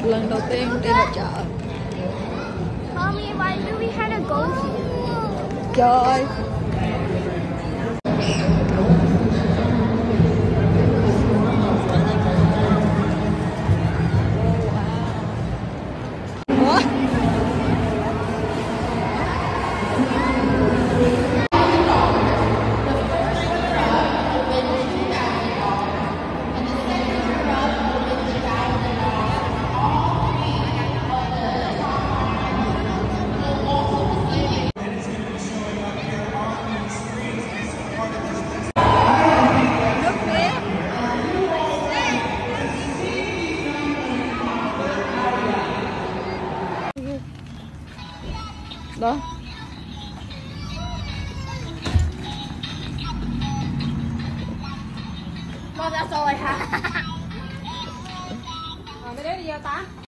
Lần đầu tiên đi vào chợ. Mommy, why do we have to go here? Trời ơi. Ủa? Đó. Con ra rồi hả? Mấy đứa đi vô ta.